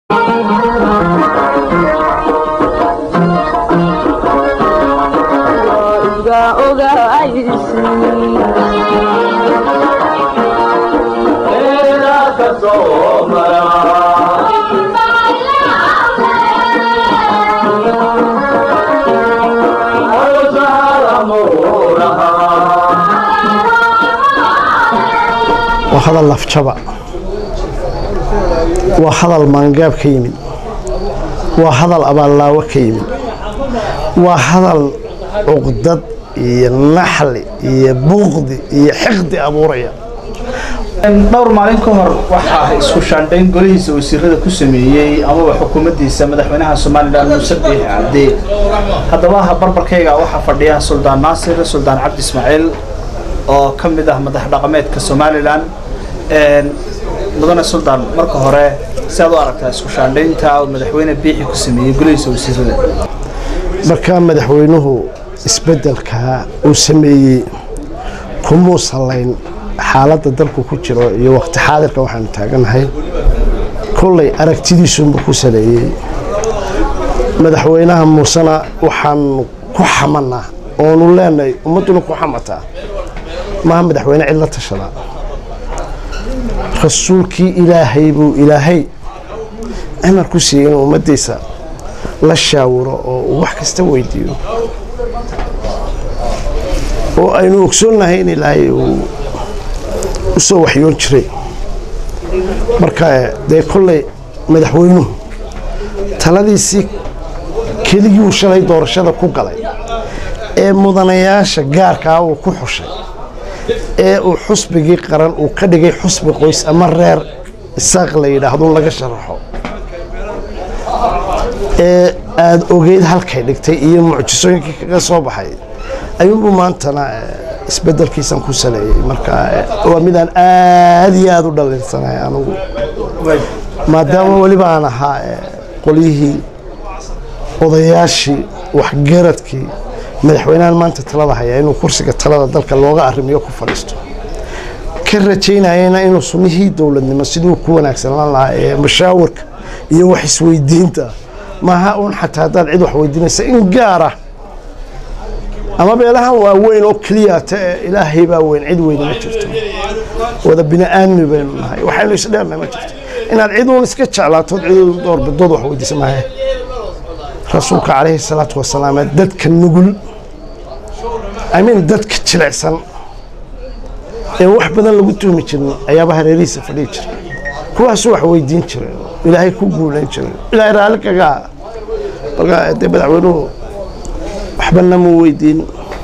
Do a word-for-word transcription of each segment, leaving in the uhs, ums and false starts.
وهذا اللفجبة وهذا المانجاب كيمين وهذا الأبلاوة كيمين وهذا العقدة النحل يبغض يحقد أبو ريا دور مالين كهر وحا اسكو شاندين غوليس وسيرده ku sameeyay ama xukuumaddiisa madaxweynaha Soomaaliland Muuse Biixi Cabdi hadaba barbarkayga waxa fadhiya Suldaan Naasir Suldaan Cabdi Ismaaciil oo kamid ah madax dhaqameedka Soomaaliland een mudane Suldaan marka hore si aad u aragtaa isku shaandeynta madaxweyne Biixi ku sameeyay غوليس wasiirada marka madaxweynuhu isbedelka uu sameeyay kuma salayn xaaladda dalku ku jiro iyo waqti xaadirka waxaan taaganahay kullay aragtidiisu ku saleeyay madaxweynaha Muusana waxaan ku xamanaa oo nu leenay ummaduna ku xamata ma madaxweyne cid la tashada rasuulkii ilaahay buu ilaahay amar ku siiyay ummaddiisa la shaawiro oo wax kasta weydiiyo oo aynu ogsoonahay in ilaahay uu soo waxyoon jiray marka de kullay madaxweynuhu taladiisii keligii uu shalay doorashada ku galay ee mudanayaasha gaarka ah uu ku xushay ee uu xusbigii qaran uu ka dhigay xusbi qoys ama reer isaaq la yiraahdo laga sharaxo ee aad ogeyd halkay dhigtay iyo mucjisooyinkii kaga soo baxay ayuu maantana isbedelkiisan ku saleeyay marka waa midaan aad iyo aad u dhalinsanahay anigu maadaama waliba aan ahaa qoliyihii odayaashii waxgaradkii madaxweynahan maanta talada haya inuu kursiga talada dalka looga arrimiyo ku fadhiisto ka rajaynayana inuu sunnihii dowladnimo siduu ku wanaagsanaan lahaa ee mashaawirka iyo wax isweydiinta maaha uun xataa haddaad cid wax weydiinaysa in gaara ama beelahan waa weyn oo kaliya ta ilaahay baa weyn cid weyn ma jirto wada bini aadmi baynu nahay waxaynu isdheernay ma jirto inaad cid uun iska jeclaato cid door bidood wax weydiiso maaha rasuulka calayhi salaatu wasalaam dadka nugul amiin dadka jilicsan ee wax badan lagu tuhmi jirin ayaaba hareerihiisa fadhiyi jiray kuwaas wax weydiin jiray ilaahay ku guuleyn jiray ilaahay raali kaga balka de madaxweynuhu waxbana mu weydiin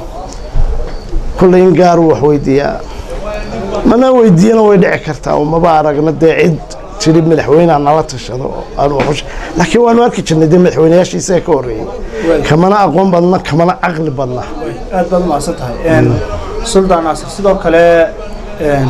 kullay gaar wax weydiiyaa mana weydiina way dhici kartaa oo maba aragna dee cid tiri madaxweynaha nala tashado aanu xush laakiin waanu arki jirnay dee madaxweynayaashiisa ka horeeyay kamana aqoon badna kamana aqli badna aad baad maasan tahay een Suldaan Naasir sidoo kale een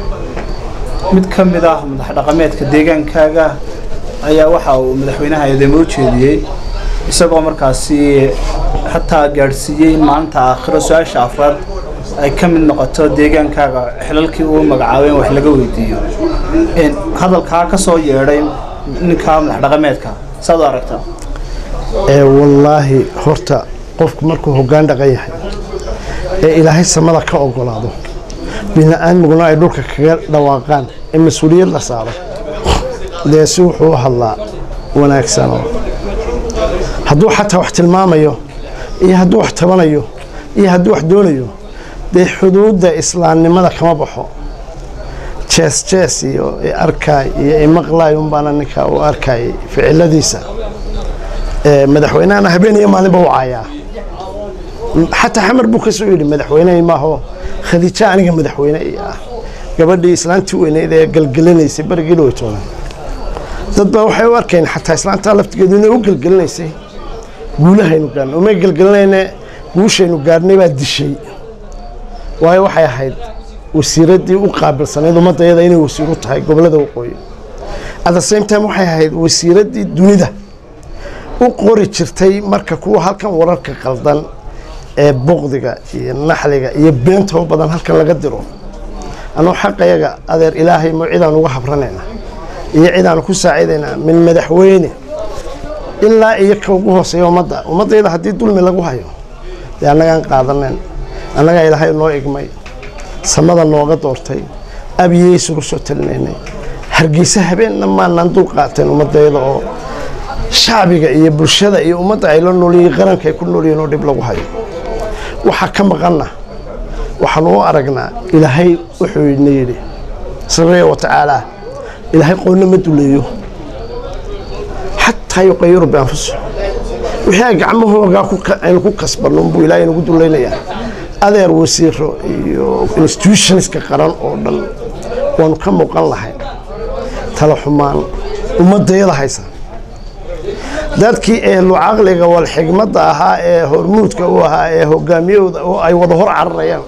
mid kamid ah madax dhaqameedka deegaankaaga ayaa waxa uu madaxweynaha eedamo jeediyay isagoo markaasi hatta gaarsiiyay maanta aakhiro su'aasha afraad ay ka mid noqoto deegaankaaga xilalkii uu magacaabay wax laga weydiiyo in hadalka ka soo yeeray ninka madax dhaqameedka saad aragtaa ee wallahi horta qofku markuu hoggaan dhaqan yahay ee ilaahay samada ka ogolaado bini'aadmiguna ay dhulka kaga dhawaaqaan in mas'uuliyad la saaro leeso wuxuu hadlaa wanaagsan hadduu xataa wax tilmaamayo iyo hadduu wax tabanayo iyo hadduu wax doonayo de xuduudda islaamnimada kama baxo jees jees iyo arkay iyo maqlaay un baan ninka u arkay ficiladiisa ee madaxweynaha habeen iyo maalinba u caaya حتى حمر بوكس ويلي مدحوينه ما هو خديجة أنا مدحوينه قبل إسلامتي وين إذا قلقلني سبر قلوتونه ضد وحوار كان حتى إسلام تالفت قدونه وقلقلني سي قولها إنه كان وما قلقلنا وش إنه قارني بعد الشيء وهاي وحيا حيد وسيردي وقابل سنة وما تيجي إنه وسيرت هاي قبل هذا وقوي هذا سيم تام وحيا حيد وسيردي الدنيا ده وقوري شرتي مرككو هالكم وراك قلدان بغضك النحلة يبينته بدن هالكم لقدره أنا حق يجا أدر إلهي موعدا وحب رنينا iyo cid aan ku saacidaynaa min madaxweyne ilaa iyo ka ugu hooseeya ummadda ummaddayda haddii dulmi lagu hayo dee annagaan qaadanen annagaa ilaahay noo igmay samada nooga doortay abiyeysugu soo talinaynay hargeysa habeenna maanaan dul qaateen ummaddayda oo shacbiga iyo bulshada iyo ummadda ay la noolyihiin qaranka ay ku noolyihiin oo dhib lagu hayo waxaa ka maqanna waxaan u aragnaa ilaahay wuxuu ina yidhi subxaanahu wa tacaala ilaahay qoonna ma duleeyo xataa yuqayiru bianfusihim wixii ay gacmahooga aynu ku kasbanno unbuu ilaahay nagu dulaynayaa adeer wasiiro iyo institutionska qaran oo dhan waanu ka muuqan lahayn tala xumaan ummaddayada haysa dadkii ehlu caqliga wal xigmadda ahaa ee hormuudka u ahaa ee hogaamiyahooda oo ay wada hor cararayaan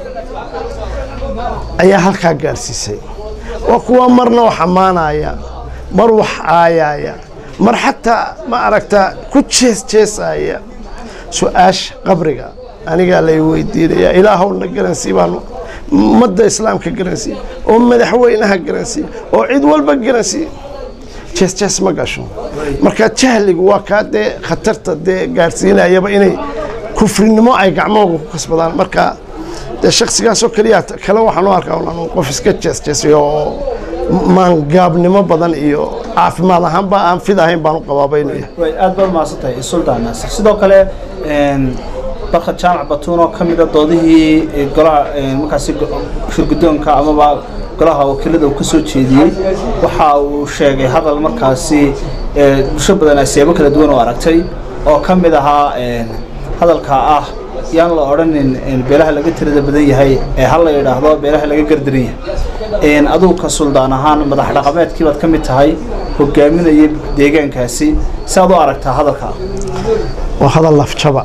ayaa halkaa gaarsiisay waa kuwa marna wax ammaanaya mar wax caayaya mar xataa ma aragtaa ku jees jeesaya su-aasha qabriga anigaa lay weydiinaya ilaahowna garansii baanu ummadda islaamka garansii oo madaxweynaha garansii oo cid walba garansii jees jees ma gasho marka jahligu waa kaa dee khatarta dee gaarsiinayaba inay kufrinimo ay gacmahooga ku kasbadaan marka dee shaksigaasoo keliya kale waxaan u arkaa un qof iska jees jeesiyo oo maangaabnimo badan iyo caafimaad ahaanba aan fid ahayn baan u qabaaba inuu yahay aad baad mahadsantahay suldaan naasir sidoo kale barkad jaamac batuun oo ka mida doodihii golaha markaasi shirgudoonka amaba golaha wakiilada uu ka soo jeediyey waxa uu sheegay hadal markaasi bulsho badan asiyaabo kala duwan oo aragtay oo ka mid ahaa hadalka ah yaan la odhanin beelaha laga tirada badan yahay ee hal la yidhaahdo beelaha laga gardaran yahay adugu ka suldaan ahaan madax dhaqameedkii baad ka mid tahay hogaaminaya deegaankaasi si aad u aragtaa hadalka waa hadal lafjaba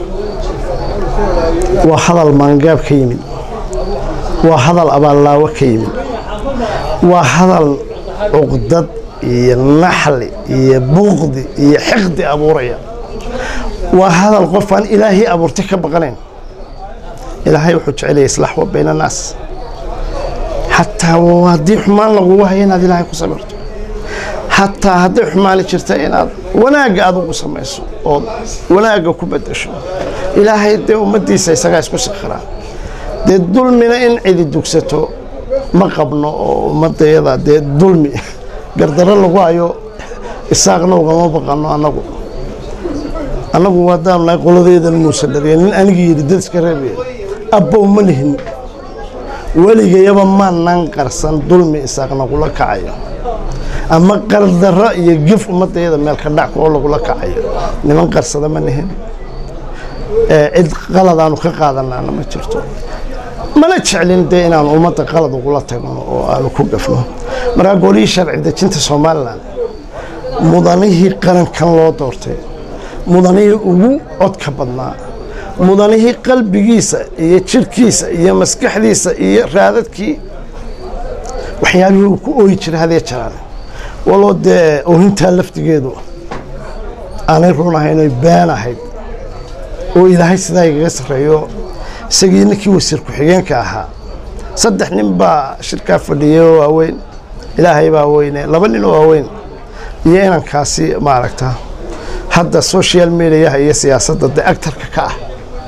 waa hadal maangaab ka yimid waa hadal abaallaawo ka yimid waa hadal cuqdad iyo naxli iyo buuqdi iyo xiqdi abuuraya waa hadal qofaan ilaahay abuurtay ka baqanayn ilaahay wuxuu jecelaya islaax wa bayna annaas xataa haddii xumaan lagugu hayo inaad ilaahay ku sabirto xataa hadday xumaani jirta inaad wanaagga adugu samayso ood wanaagga ku bedasho ilaahay dee ummaddiisa isagaa isku sikhiraa dee dulmina in cidi dugsato ma qabno oo ummaddayada dee dulmi gardarro lagu hayo isaaqna ugama baqanno annagu annagu waadaan nahay qoladeedan muusa dhariya nin anigii yidhi dad iska reebaya abbow ma lihin weligayaba maanaan qarsan dulmi isaaq nagula kacayo ama qardarro iyo gif ummaddayada meel ka dhac oo lagula kacayo niman qarsada ma nihin cid qaladaanu ka qaadanaana ma jirto mana jeclin dee inaanu ummadda qalad ugula tagno oo aanu ku gafno markaa golihii sharci dejinta somalilan mudanihii qarankan loo doortay mudanihii ugu codka badnaa mudanihii qalbigiisa iyo jirhkiisa iyo maskaxdiisa iyo raadadkii waxyaabihii uu ku ooyi jiray hadee jaraan waloo dee oohintaa laftigeedu aanay run ahayn oy been ahayd oo ilaahay sidaa igaga sarreeyo isagii ninkii wasiir ku-xigeenka ahaa saddex nin baa shirkaa fadhiyay oo waaweyn ilaahay baa weyne laba nin oo waaweyn iyo inankaasi maaragta hadda social mediaha iyo siyaasadda dee actarka ka ah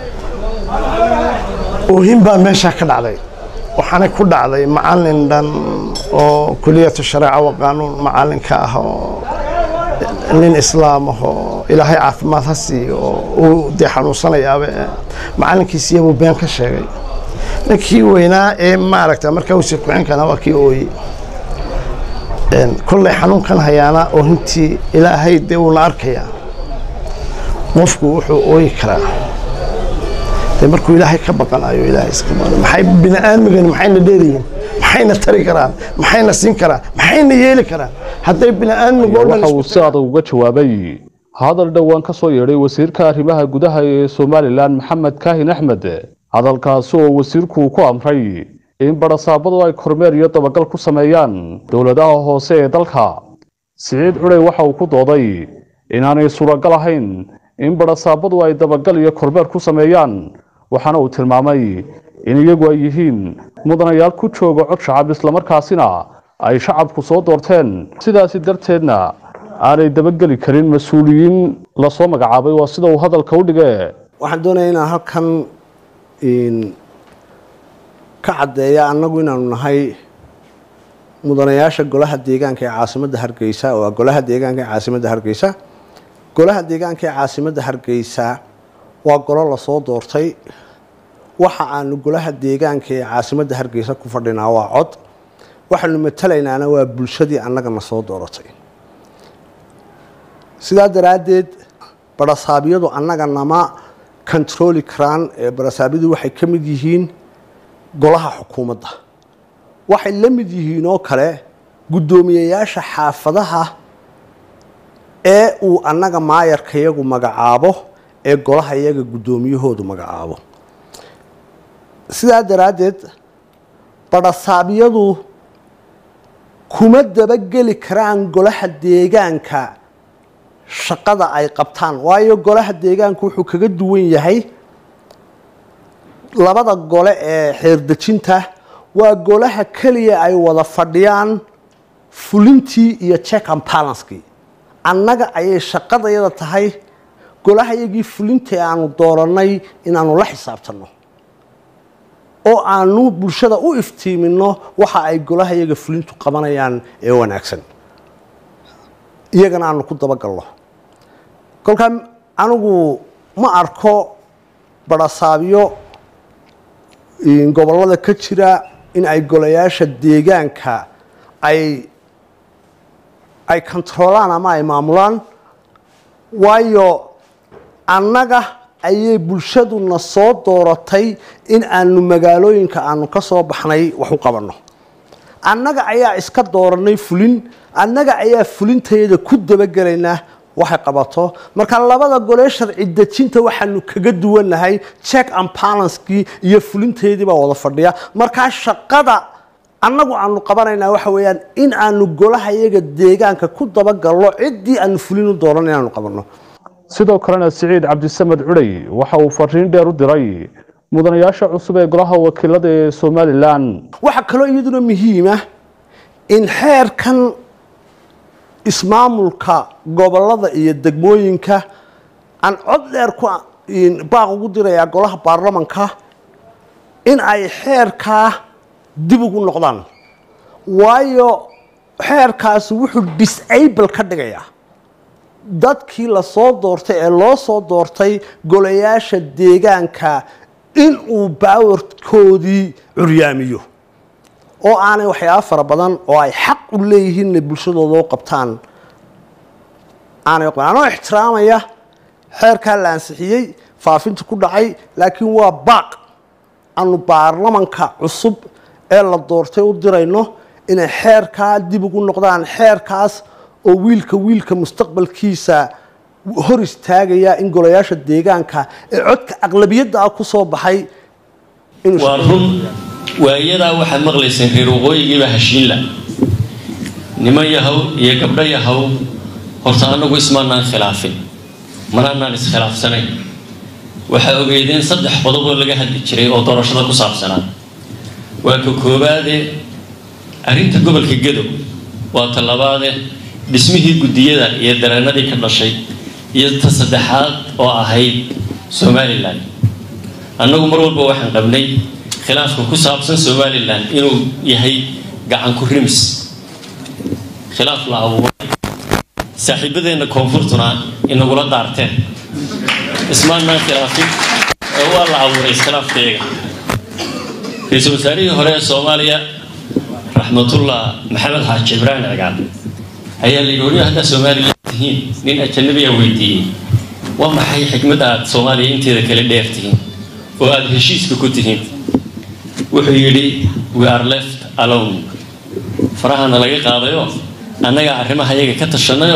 oohin baa meeshaa ka dhacday waxaanay ku dhacday macallin dhan oo kuliyatu shareeca wa qaanuun macallinka ah oo nin islaam ah oo ilaahay caafimaad ha siiyo oo uu dee xanuunsanayaaba macallinkiisiyabuu been ka sheegay ninkii weynaa ee maaragta markaa wasiir ku-xigeenkana waa kii ooyey kolley xanuunkan hayaana oohintii ilaahay dee uuna arkayaa qofku wuxuu ooyi karaa dee markuu ilaahay ka baqanayo ilaahay iska baqan maxay bini aadmigani maxayna dheeriyiin maxayna tari karaan maxayna siin karaan maxayna yeeli karaan hadday bini aadmigu oo dhan waxa uu si adag uga jawaabay hadal dhowaan ka soo yeedhay wasiirka arrimaha gudaha ee Somaliland Maxamed Kaahin Axmed hadalkaas oo wasiirku ku amray in barasaabadu ay kormeer iyo dabagal ku sameeyaan dawladaha hoose ee dalka Saciid Cunay waxa uu ku dooday inaanay suuragal ahayn in barasaabadu ay dabagal iyo kormeer ku sameeyaan waxaana uu tilmaamay in iyagu ay yihiin mudanayaal ku jooga cod shacab isla markaasina ay shacabku soo doorteen sidaasi darteedna aanay dabageli karin mas-uuliyiin lasoo magacaabay waa sida uu hadalka u dhigay waxaan doonayaa inaan halkan ka caddeeya annagu inaanu nahay mudanayaasha golaha deegaanka ee caasimadda Hargeysa oo golaha deegaanka ee caasimadda Hargeysa golaha deegaanka ee caasimadda Hargeysa waa golo la soo doortay waxa aanu golaha deegaanka ee caasimadda Hargeysa ku fadhinaa waa cod waxaanu matalaynaa waa bulshadii annaga na soo dooratay sidaa daraadeed barasaabiyadu annaga nama control karaan ee barasaabiyadu waxay ka mid yihiin golaha xukuumadda waxay la mid yihiin oo kale gudoomiyayaasha xaafadaha ee uu annaga maayarka iyagu magacaabo ee golaha iyaga gudoomiyahoodu magacaabo sidaa daraadeed barasaabiyadu kuma dabageli karaan golaha deegaanka shaqada ay qabtaan waayo golaha deegaanku wuxuu kaga duwan yahay labada gole ee xeerdejinta waa golaha kaliya ay wada fadhiyaan fulintii iyo check and balance annaga ayay shaqadayada tahay golaha iyagii fulintii aanu dooranay inaanu la xisaabtano oo aanu bulshada u iftiimino waxa ay golaha iyaga fulintu qabanayaan ee wanaagsan iyagana aanu ku dabagalno kolka anigu ma arko barasaabiyo in gobolada ka jira in ay golayaasha deegaanka ay ay controlaan ama ay maamulaan waayo annaga ayay bulshaduna soo dooratay in aanu magaalooyinka aanu ka soo baxnay wax u qabanno annaga ayaa iska dooranay fulin annaga ayaa fulintayada ku dabagalaynaa waxay qabato marka labada gole sharci dejinta waxaanu kaga duwanahay check and balance iyo fulinteedii baa wada fadhiya marka shaqada annagu aanu qabanaynaa waxa weeyaan in aanu golaha iyaga deegaanka ku dabagalno cidii aanu fulin u dooran inaanu qabanno sidoo kalena Siciid Cabdisamed Cuday waxa uu fariin dheer u diray mudanayaasha cusub ee golaha wakiilada ee Soomaaliland waxa kale iyaduna muhiim ah in xeerkan ismaamulka gobolada iyo degmooyinka aan cod dheer ku baaq ugu diraya golaha baarlamaanka in ay xeerka dib ugu noqdaan waayo xeerkaas wuxuu disable ka dhigayaa dadkii la soo doortay ee loo soo doortay golayaasha deegaanka in uu baawarkoodii curyaamiyo oo aanay waxyaabo fara badan oo ay xaq u leeyihiin in bulshadooda u qabtaan aanay qabanaan ixtiraamaya xeerka la ansixiyay faafinta ku dhacay laakiin waa baaq aanu baarlamaanka cusub ee la doortay u dirayno inay xeerka dib ugu noqdaan xeerkaas oo wiilka wiilka mustaqbalkiisa hor istaagaya in golayaasha deegaanka ee codka aqlabiyadda ku soo baxay inuu warun waayada waxa maqlaysan reer waqooyiga hashiinla niman yahow iyo gabdho yahow horta anagu ismaanaan khilaafin manaan is khilaafsanay waxa ogeydeen saddex qodob oo laga hadli jiray oo doorashada ku saabsanaa waa ka koobaade arinta gobolka Gedo waa talabaade dhismihii gudiyada iyo dareenadii ka dhashay iyo ta saddexaad oo ahayd Soomaaliland anagu mar walba waxaan qabnay khilaafka ku saabsan Soomaaliland inuu yahay gacan ku rimis khilaaf la abuuray saaxiibadeena koonfurtuna inagu la daarteen ismaanna khilaafin oo waa la abuuray khilaafkeega ra'iisul wasaarihii hore ee Soomaaliya raxmatullah maxamed xaaji ibraahim cigaal ayaa la yiri hadda Soomaaliland tihiin nin ajnabi ah weydiiyay waa maxay xikmadda aad Soomaaliya inteeda kala dheertihiin oo aad heshiiska ku tihiin wuxuu yiri we are left alone farahana laga qaadayo annaga arrimaha iyaga ka tashanayo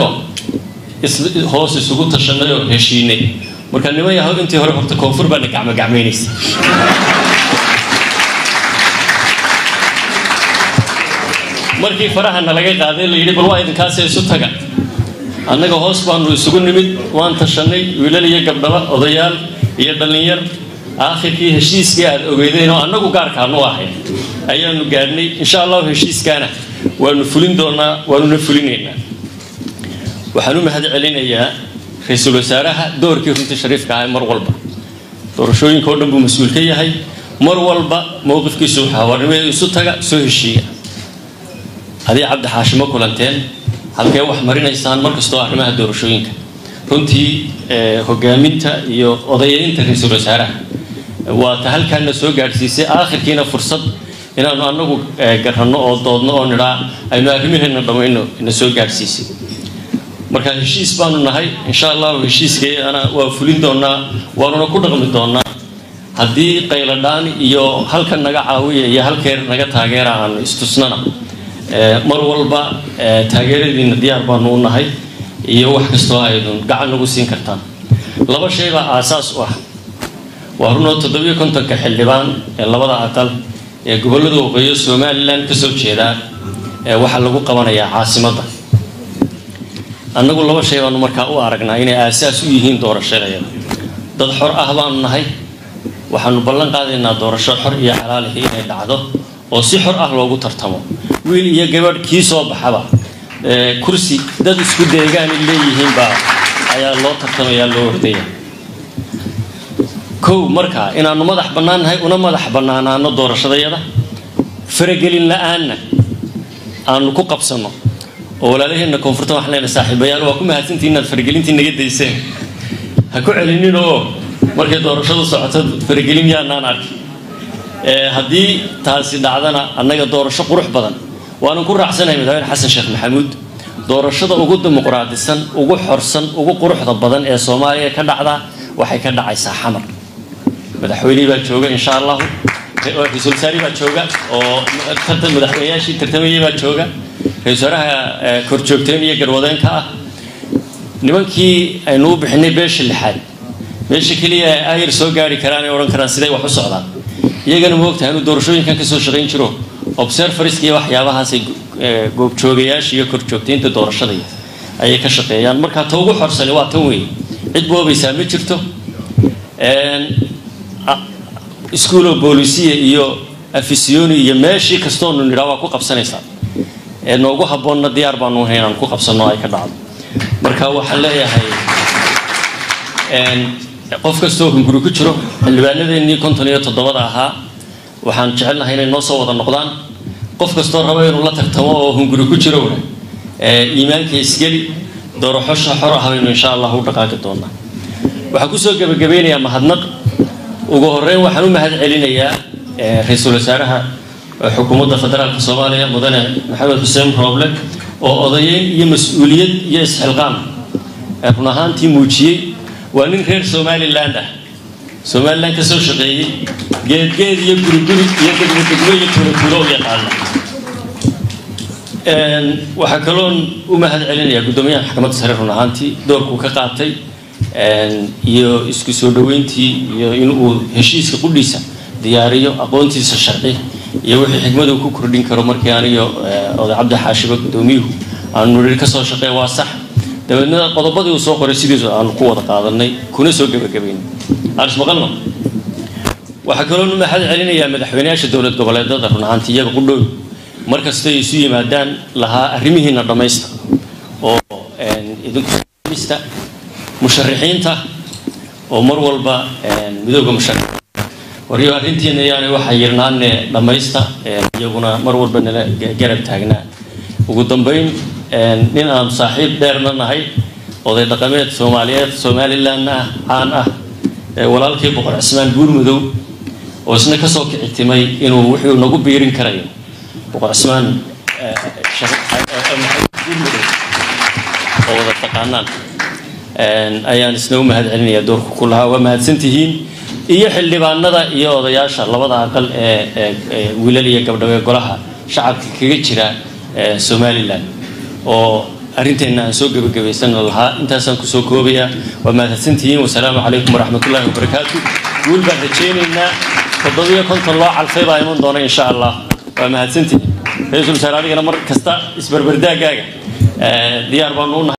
hoos isugu tashanayo heshiinay marka niman yahow intii hore horta koonfur baa gacmo gacmeynaysa markii farahana laga qaaday la yiri bal waa idinkaas isu taga annaga hoos baanu isugu nimid waan tashanay wiilal iyo gabdho odayaal iyo dhalinyar aakhirkii heshiiskii aad ogeydeen oo annagu gaarka aanu ahay ayaanu gaarnay insha Allah heshiiskaana waanu fulin doonaa waanuna fulinaynaa waxaanu mahad celinayaa ra'iisul wasaaraha doorkii runtii shariifka ah mar walba doorashooyinka oo dhan buu mas'uul ka yahay mar walba mowqifkiisu waxa warnimada isu taga soo heshiiya hadii cabdi xaashimo kulanteen halkee wax marinaysaan markastoo arrimaha doorashooyinka runtii hogaaminta iyo odayeynta ra'iisul wasaaraha waa ta halkaana soo gaarsiisay aakhirkiina fursad inaanu anagu garanno oo doodno oo nidhaa aynu arrimaheena dhamayno ina soo gaarsiisay marka heshiis baanu nahay insha Allah heshiiskeena waa fulin doonaa waanuna ku dhaqmi doonaa haddii qayladhaan iyo halkan naga caawiya iyo halkeer naga taageera aan istusnana mar walba taageeradiina diyaar baanu u nahay iyo wax kastoo aydun gacan nagu siin kartaan laba shay baa aasaas u ah waa runoo toddobiyo kontonka xildhibaan ee labada aqal ee gobollada waqooyi Somaliland ka soo jeeda waxa lagu qabanayaa caasimadda annagu laba shay baanu markaa u aragnaa inay aasaas u yihiin doorashada dad xor ah baanu nahay waxaanu ballan qaadaynaa doorasho xor iyo xalaal ah inay dhacdo oo si xor ah loogu tartamo wiil iyo gabadh kii soo baxaba kursi dad isku deegaan leeyihiin baa ayaa loo tartamayaa loo ordaya kow markaa inaanu madax bannaanahay una madax bannaanaano doorashadayada faragelin la'aanna aanu ku qabsano oo walaalaheena koonfurta wax leena saaxiibayaal waa ku mahadsantiin inaad faragelintii naga dayseen ha ku celinin oo markay doorashadu socoto faragelin yaanaan arki haddii taasi dhacdana annaga doorasho qurux badan waanu ku raacsanahay madaxweyne xasan sheekh maxamuud doorashada ugu dimuqraadisan ugu xorsan ugu quruxda badan ee Soomaaliya ka dhacda waxay ka dhacaysaa xamar madaxweyne baa jooga insha Allah ra'iisul wasaare baa jooga oo tartan madaxweynayaashii tartamayay baa jooga ra'iisul wasaaraha kor joogteen iyo garwadeenka ah nimankii aynu u bixinay beesha lixaad meesha kaliya ayr soo gaari karaan ee oran karaan siday wax u socdaan iyagana moogtahay inuu doorashooyinkan ka soo shaqeyn jiro observers iyo waxyaabahaas ay goob joogayaasha iyo kor joogteynta doorashada ayay ka shaqeeyaan marka ta ugu xorsan waa tan weey cid boobaysa ma jirto een iskuulo boolisiye iyo afisiyoni iyo meeshii kastoo nu nidhaa waa ku qabsanaysaa ee noogu habboonna diyaar baanu haynaan ku qabsanno ay ka dhacdo marka waxaan leeyahay een qof kastoo hunguri ku jiro xildhibaanadeennii konton iyo toddobada ahaa waxaan jecelnahay inay noo soo wada noqdaan qof kastoo raba inuu la tartamo oo hunguri ku jiro ee iimaanka isgeli doorasho xor ah aynu insha Allah u dhaqaaqi doonaa waxaan ku soo gabagabeynayaa mahadnaq ugu horeyn waxaan u mahad celinayaa ra'iisul wasaaraha xukuumadda federaalka Soomaaliya mudane Maxamed Xuseen Roble oo odayeyn iyo mas'uuliyad iyo isxilqaan run ahaantii muujiyay waa nin reer Somaliland ah Somaliland ka soo shaqeeyay geed geed iyo guriguri iyo degmo degmo iyo tuulo tuulo yaqaan een waxa kaloon u mahad celinayaa gudoomiyaha maxkamadda sare run ahaantii doorku ka qaatay een iyo isku soo dhaweyntii iyo inuu heshiiska qudhiisa diyaariyo aqoontiisa sharci iyo wixii xigmadu ku kordhin karo markii aniyo oday Cabdi Xaashiba gudoomiyuhu aanu niri ka soo shaqeey waa sax dabadna qodobadii uu soo qoray sidiisoo aan ku wada qaadanay kuna soo gabagabeynay aris maqalno waxa kaloo nu mahad celinayaa madaxweynayaasha dawlad goboleedyada run ahaantii iyaga ku dhow markasta ay isu yimaadaan lahaa arrimihiina dhamaysta oo een idinku mista musharaxiinta oo mar walba een midowga musharaxiinta wariyo arrintiina yaani waxa yirnaanne dhamaysta iyaguna mar walba nala garab taagnaa ugu dambeyn nin aan saaxiib dheerna nahay oday dhaqameed Soomaaliyeed Somaliland aan ah walaalkii boqor Cismaan Buurmadow oo isna ka soo kictimay inuu wuxuu nagu biirin karayo boqor Cismaan oo wada taqaanaan ayaan isna u mahad celinayaa doorku ku lahaa waa mahadsantihiin iyo xildhibaanada iyo odayaasha labada aqal ee wiilal iyo gabdho golaha shacabka kaga jira Somaliland oo arrinteena aan soo gabagabaysan lahaa intaasaan ku soo koobaya waa mahadsantihiin wassalaamu calaykum waraxmatullaahi wabarakaatuh guul baan rajaynaynaa toddobiyo konton loo calfay baa iman doona insha Allah waa mahadsantihiin ra'iisul wasaare adigana mar kasta isbarbardaagaaga diyaar baan u